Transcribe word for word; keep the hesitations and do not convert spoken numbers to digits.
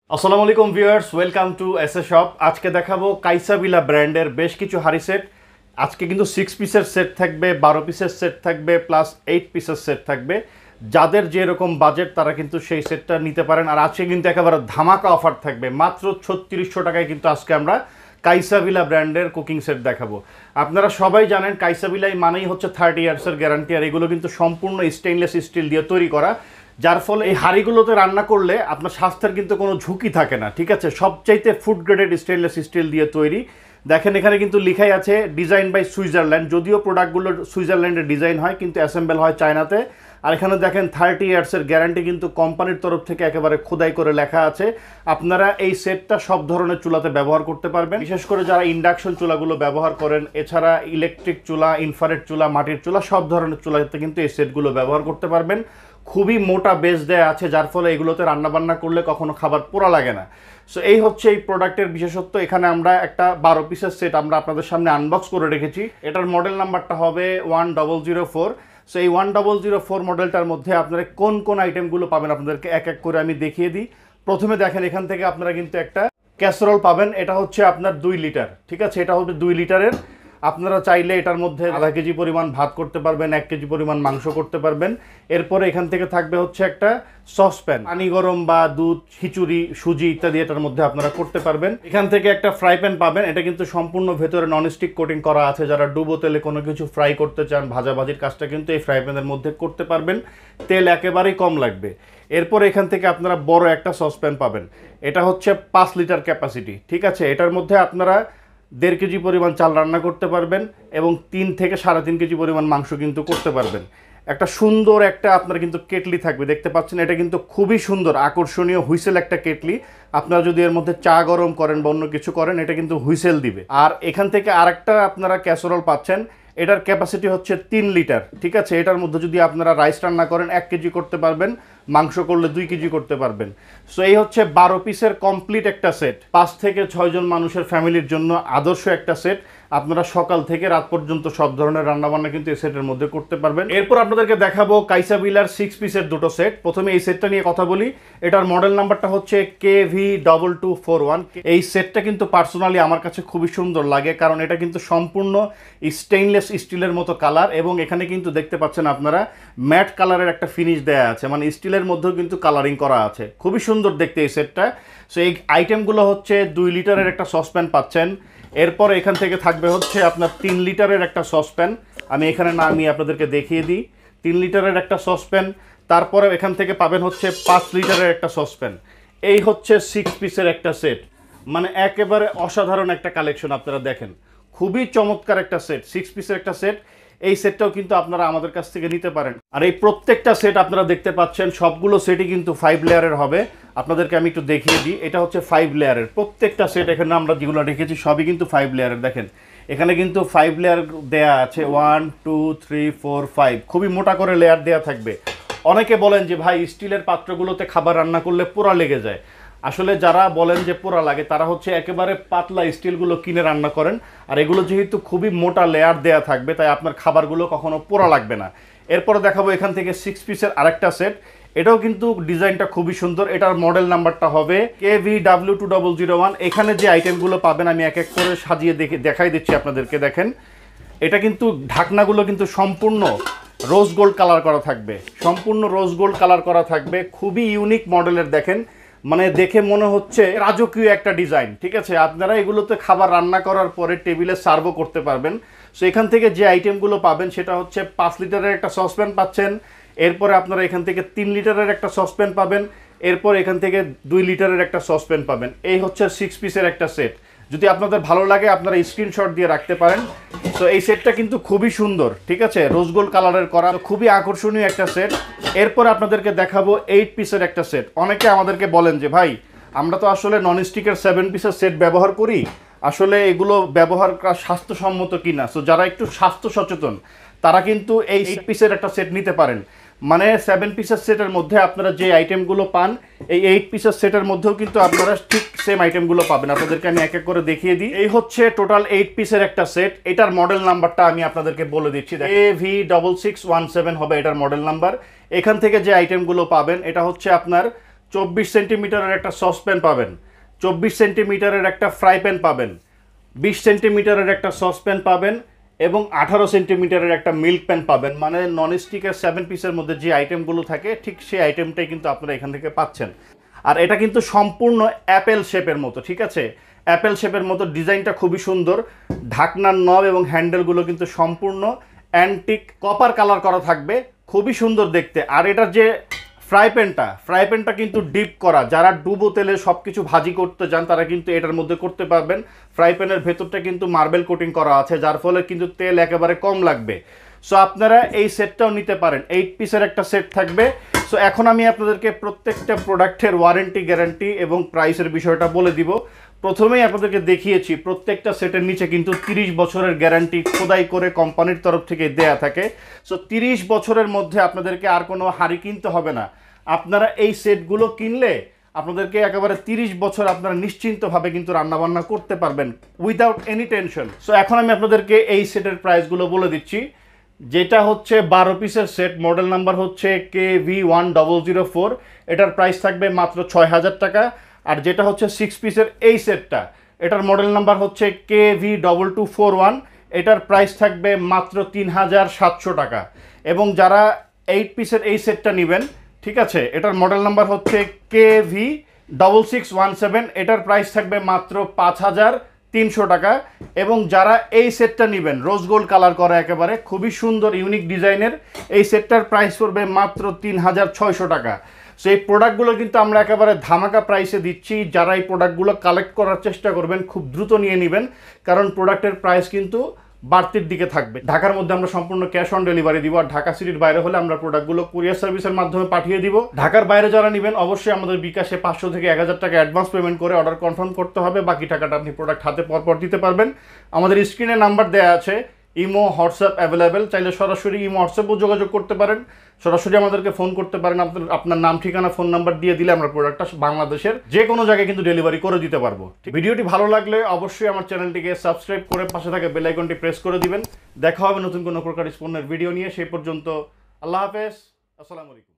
আসসালামু আলাইকুম viewers, welcome to S A shop. আজকে দেখাবো কাইসাভিলা ব্র্যান্ডের বেশ কিছু হাড়ি সেট। আজকে কিন্তু সিক্স পিসের সেট থাকবে, বারো পিসের সেট থাকবে, প্লাস এইট পিসের সেট থাকবে। যাদের যেরকম বাজেট তারা কিন্তু সেই সেটটা নিতে পারেন। আর আজকে কিন্তু একেবারে ধামাকা অফার থাকবে, মাত্র ছত্রিশশো টাকায় কিন্তু আজকে আমরা কাইসাভিলা ব্র্যান্ডের কুকিং সেট দেখাবো। আপনারা সবাই জানেন কাইসাভিলাই মানেই হচ্ছে থার্টি ইয়ার্সের গ্যারান্টি, আর এগুলো কিন্তু সম্পূর্ণ স্টেইনলেস স্টিল দিয়ে তৈরি করা, যার ফলে এই হাঁড়িগুলোতে রান্না করলে আপনার স্বাস্থ্যের কিন্তু কোনো ঝুঁকি থাকে না। ঠিক আছে, সবচাইতে ফুড গ্রেডেড স্টেনলেস স্টিল দিয়ে তৈরি। দেখেন এখানে কিন্তু লেখাই আছে ডিজাইন বাই সুইজারল্যান্ড, যদিও প্রোডাক্টগুলো সুইজারল্যান্ডের ডিজাইন হয় কিন্তু অ্যাসেম্বল হয় চায়নাতে। আর এখানে দেখেন থার্টি ইয়ার্সের গ্যারান্টি কিন্তু কোম্পানির তরফ থেকে একেবারে খোদাই করে লেখা আছে। আপনারা এই সেটটা সব ধরনের চুলাতে ব্যবহার করতে পারবেন, বিশেষ করে যারা ইন্ডাকশন চুলাগুলো ব্যবহার করেন। এছাড়া ইলেকট্রিক চুলা, ইনফ্রারেড চুলা, মাটির চুলা, সব ধরনের চুলাতে কিন্তু এই সেটগুলো ব্যবহার করতে পারবেন। খুবই মোটা বেস দেয়া আছে, যার ফলে এগুলোতে রান্নাবান্না করলে কখনো খাবার পোড়া লাগে না। সো এই হচ্ছে এই প্রোডাক্টের বিশেষত্ব। এখানে আমরা একটা বারো পিসের সেট আমরা আপনাদের সামনে আনবক্স করে রেখেছি। এটার মডেল নাম্বারটা হবে one double zero four. So এই ওয়ান ডবল জিরো ফোর মডেলটার মধ্যে আপনারা কোন কোন আইটেমগুলো পাবেন আপনাদেরকে এক এক করে আমি দেখিয়ে দিই। প্রথমে দেখেন এখান থেকে আপনারা কিন্তু একটা ক্যাসরোল পাবেন। এটা হচ্ছে আপনার দুই লিটার। ঠিক আছে, এটা হবে দুই লিটারের। আপনারা চাইলে এটার মধ্যে আধা কেজি পরিমাণ ভাত করতে পারবেন, এক কেজি পরিমাণ মাংস করতে পারবেন। এরপরে এখান থেকে থাকবে হচ্ছে একটা সসপ্যান, পানি গরম বা দুধ, খিচুড়ি, সুজি ইত্যাদি এটার মধ্যে আপনারা করতে পারবেন। এখান থেকে একটা ফ্রাই প্যান পাবেন। এটা কিন্তু সম্পূর্ণ ভেতরে ননস্টিক কোটিং করা আছে। যারা ডুবো তেলে কোনো কিছু ফ্রাই করতে চান, ভাজাভাজির কাজটা কিন্তু এই ফ্রাই প্যানের মধ্যে করতে পারবেন। তেল একেবারেই কম লাগবে। এরপর এখান থেকে আপনারা বড় একটা সসপ্যান পাবেন। এটা হচ্ছে পাঁচ লিটার ক্যাপাসিটি। ঠিক আছে, এটার মধ্যে আপনারা দেড় কেজি পরিমাণ চাল রান্না করতে পারবেন এবং তিন থেকে সাড়ে তিন কেজি পরিমাণ মাংস কিন্তু করতে পারবেন। একটা সুন্দর একটা আপনার কিন্তু কেটলি থাকবে, দেখতে পাচ্ছেন। এটা কিন্তু খুবই সুন্দর আকর্ষণীয় হুইসেল একটা কেটলি। আপনারা যদি এর মধ্যে চা গরম করেন বা অন্য কিছু করেন, এটা কিন্তু হুইসেল দিবে। আর এখান থেকে আরেকটা আপনারা ক্যাসরোল পাচ্ছেন। এটার ক্যাপাসিটি হচ্ছে তিন লিটার। ঠিক আছে, এটার মধ্যে যদি আপনারা রাইস রান্না করেন এক কেজি করতে পারবেন, মাংস করলে দুই কেজি করতে পারবেন। সো এই হচ্ছে বারো পিসের কমপ্লিট একটা সেট, পাঁচ থেকে ছয়জন মানুষের ফ্যামিলির জন্য আদর্শ একটা সেট। আপনারা সকাল থেকে রাত পর্যন্ত সব ধরনের রান্নাবান্না কিন্তু এই সেটের মধ্যে করতে পারবেন। এরপর আপনাদেরকে দেখাবো কাইসাভিলার সিক্স পিসের দুটো সেট। প্রথমে এই সেটটা নিয়ে কথা বলি। এটার মডেল নাম্বারটা হচ্ছে K V double two four one. এই সেটটা কিন্তু পার্সোনালি আমার কাছে খুবই সুন্দর লাগে, কারণ এটা কিন্তু সম্পূর্ণ স্টেইনলেস স্টিলের মতো কালার, এবং এখানে কিন্তু দেখতে পাচ্ছেন আপনারা ম্যাট কালারের একটা ফিনিশ দেয়া আছে, মানে স্টিলের মধ্যেও কিন্তু কালারিং করা আছে। খুবই সুন্দর দেখতে এই সেটটা। সো এই আইটেমগুলো হচ্ছে দুই লিটারের একটা সসপ্যান পাচ্ছেন। এরপর এখান থেকে থাকবে হচ্ছে আপনার তিন লিটারের একটা সসপ্যান। আমি এখানে না আমি আপনাদেরকে দেখিয়ে দিই, তিন লিটারের একটা সসপ্যান। তারপরে এখান থেকে পাবেন হচ্ছে পাঁচ লিটারের একটা সসপ্যান। এই হচ্ছে সিক্স পিসের একটা সেট, মানে একেবারে অসাধারণ একটা কালেকশন। আপনারা দেখেন খুবই চমৎকার একটা সেট, সিক্স পিসের একটা সেট। এই সেটটাও কিন্তু আপনারা আমাদের কাছ থেকে নিতে পারেন। আর এই প্রত্যেকটা সেট আপনারা দেখতে পাচ্ছেন সবগুলো সেটই কিন্তু ফাইভ লেয়ারের হবে। আপনাদেরকে আমি একটু দেখিয়ে দিই, এটা হচ্ছে ফাইভ লেয়ারের প্রত্যেকটা সেট। এখানে আমরা যেগুলো রেখেছি সবই কিন্তু ফাইভ লেয়ারের। দেখেন এখানে কিন্তু ফাইভ লেয়ার দেয়া আছে, one two three four five, খুবই মোটা করে লেয়ার দেয়া থাকবে। অনেকে বলেন যে ভাই স্টিলের পাত্রগুলোতে খাবার রান্না করলে পোড়া লেগে যায়। আসলে যারা বলেন যে পোড়া লাগে তারা হচ্ছে একেবারে পাতলা স্টিলগুলো কিনে রান্না করেন। আর এগুলো যেহেতু খুবই মোটা লেয়ার দেয়া থাকবে, তাই আপনার খাবারগুলো কখনো পোড়া লাগবে না। এরপরে দেখাবো এখান থেকে সিক্স পিসের আরেকটা সেট। এটাও কিন্তু ডিজাইনটা খুবই সুন্দর। এটার মডেল নাম্বারটা হবে K V W two double zero one. এখানে যে আইটেমগুলো পাবেন আমি এক এক করে সাজিয়ে দেখে দেখাই দিচ্ছি আপনাদেরকে। দেখেন এটা কিন্তু ঢাকনাগুলো কিন্তু সম্পূর্ণ রোজ গোল্ড কালার করা থাকবে, সম্পূর্ণ রোজ গোল্ড কালার করা থাকবে। খুবই ইউনিক মডেলের, দেখেন মানে দেখে মনে হচ্ছে রাজকীয় একটা ডিজাইন। ঠিক আছে, আপনারা এগুলোতে খাবার রান্না করার পরে টেবিলে সার্ভও করতে পারবেন। সো এখান থেকে যে আইটেমগুলো পাবেন সেটা হচ্ছে পাঁচ লিটারের একটা সসপ্যান পাচ্ছেন। এরপরে আপনারা এখান থেকে তিন লিটারের একটা সসপ্যান পাবেন। এরপর এখান থেকে দুই লিটারের একটা সসপ্যান পাবেন। এই হচ্ছে সিক্স পিসের একটা সেট। যদি আপনাদের ভালো লাগে আপনারা স্ক্রিনশট দিয়ে রাখতে পারেন। সো এই সেটটা কিন্তু খুবই সুন্দর। ঠিক আছে, রোজ গোল্ড কালারের করা, খুবই আকর্ষণীয় একটা সেট। এরপর আপনাদেরকে দেখাবো এইট পিসের একটা সেট। অনেকে আমাদেরকে বলেন যে ভাই আমরা তো আসলে ননস্টিকের সেভেন পিসের সেট ব্যবহার করি, আসলে এগুলো ব্যবহার করা স্বাস্থ্যসম্মত কিনা। সো যারা একটু স্বাস্থ্য সচেতন তারা কিন্তু এই এইট পিসের একটা সেট নিতে পারেন। মানে সেভেন পিসের সেটের মধ্যে আপনারা যে আইটেমগুলো পান, এই এইট পিসের সেটের মধ্যেও কিন্তু আপনারা ঠিক সেম আইটেমগুলো পাবেন। আপনাদেরকে আমি এক এক করে দেখিয়ে দিই। এই হচ্ছে টোটাল এইট পিসের একটা সেট। এটার মডেল নাম্বারটা আমি আপনাদেরকে বলে দিচ্ছি, K V six six one seven হবে এটার মডেল নাম্বার। এখান থেকে যে আইটেমগুলো পাবেন এটা হচ্ছে আপনার চব্বিশ সেন্টিমিটারের একটা সসপ্যান পাবেন, চব্বিশ সেন্টিমিটারের একটা ফ্রাই প্যান পাবেন, বিশ সেন্টিমিটারের একটা সসপ্যান পাবেন এবং আঠারো সেন্টিমিটারের একটা মিল্ক প্যান পাবেন। মানে ননস্টিকের সেভেন পিসের মধ্যে যে আইটেমগুলো থাকে ঠিক সেই আইটেমটাই কিন্তু আপনারা এখান থেকে পাচ্ছেন। আর এটা কিন্তু সম্পূর্ণ অ্যাপেল শেপের মতো, ঠিক আছে, অ্যাপেল শেপের মতো ডিজাইনটা খুবই সুন্দর। ঢাকনার নব এবং হ্যান্ডেলগুলো কিন্তু সম্পূর্ণ অ্যান্টিক কপার কালার করা থাকবে, খুবই সুন্দর দেখতে। আর এটার যে ফ্রাই প্যানটা ফ্রাই প্যানটা কিন্তু ডিপ করা, যারা ডুবো তেলে সব কিছু ভাজি করতে চান তারা কিন্তু এটার মধ্যে করতে পারবেন। ফ্রাই প্যানের ভেতরটা কিন্তু মার্বেল কোটিং করা আছে, যার ফলে কিন্তু তেল একেবারে কম লাগবে। সো আপনারা এই সেটটাও নিতে পারেন, এইট পিসের একটা সেট থাকবে। সো এখন আমি আপনাদেরকে প্রত্যেকটা প্রোডাক্টের ওয়ারেন্টি, গ্যারান্টি এবং প্রাইসের বিষয়টা বলে দিব। প্রথমেই আপনাদেরকে দেখিয়েছি প্রত্যেকটা সেটের নিচে কিন্তু তিরিশ বছরের গ্যারান্টি খোদাই করে কোম্পানির তরফ থেকে দেয়া থাকে। সো তিরিশ বছরের মধ্যে আপনাদেরকে আর কোনো হাঁড়ি কিনতে হবে না। আপনারা এই সেটগুলো কিনলে আপনাদেরকে একেবারে তিরিশ বছর আপনারা নিশ্চিন্তভাবে কিন্তু রান্নাবান্না করতে পারবেন উইদাউট এনি টেনশন। সো এখন আমি আপনাদেরকে এই সেটের প্রাইসগুলো বলে দিচ্ছি। যেটা হচ্ছে বারো পিসের সেট, মডেল নাম্বার হচ্ছে K V one double zero four, এটার প্রাইস থাকবে মাত্র ছয় হাজার টাকা। আর যেটা হচ্ছে সিক্স পিসের এই সেটটা, এটার মডেল নাম্বার হচ্ছে K V double two four one, এটার প্রাইস থাকবে মাত্র তিন হাজার সাতশো টাকা। এবং যারা এইট পিসের এই সেটটা নেবেন, ঠিক আছে, এটার মডেল নাম্বার হচ্ছে K V double six one seven, এটার প্রাইস থাকবে মাত্র পাঁচ হাজার তিনশো টাকা। এবং যারা এই সেটটা নেবেন, রোজ গোল্ড কালার করা একেবারে খুবই সুন্দর ইউনিক ডিজাইনের, এই সেটটার প্রাইস পড়বে মাত্র তিন হাজার ছয়শো টাকা। সো এই প্রোডাক্টগুলো কিন্তু আমরা একেবারে ধামাকা প্রাইসে দিচ্ছি। যারা এই প্রোডাক্টগুলো কালেক্ট করার চেষ্টা করবেন খুব দ্রুত নিয়ে নেবেন, কারণ প্রোডাক্টের প্রাইস কিন্তু বাড়তির দিকে থাকবে। ঢাকার মধ্যে আমরা সম্পূর্ণ ক্যাশ অন ডেলিভারি দিব, আর ঢাকা সিটির বাইরে হলে আমরা প্রোডাক্টগুলো কুরিয়ার সার্ভিসের মাধ্যমে পাঠিয়ে দিব। ঢাকার বাইরে যারা নেবেন অবশ্যই আমাদের বিকাশে পাঁচশো থেকে এক হাজার টাকা অ্যাডভান্স পেমেন্ট করে অর্ডার কনফার্ম করতে হবে, বাকি টাকাটা আপনি প্রোডাক্ট হাতে পরপর দিতে পারবেন। আমাদের স্ক্রিনে নাম্বার দেওয়া আছে, ইমো হোয়াটসঅ্যাপ অ্যাভেলেবেল, চাইলে সরাসরি ইমো হোয়াটসঅ্যাপও যোগাযোগ করতে পারেন, সরাসরি আমাদেরকে ফোন করতে পারেন। আপনার আপনার নাম ঠিকানা ফোন নাম্বার দিয়ে দিলে আমরা প্রোডাক্টটা বাংলাদেশের যে কোনো জায়গায় কিন্তু ডেলিভারি করে দিতে পারবো। ভিডিওটি ভালো লাগলে অবশ্যই আমার চ্যানেলটিকে সাবস্ক্রাইব করে পাশে থাকা বেল আইকনটি প্রেস করে দিবেন। দেখা হবে নতুন কোনো প্রকার পণ্যের ভিডিও নিয়ে, সেই পর্যন্ত আল্লাহ হাফেজ, আসসালামু আলাইকুম।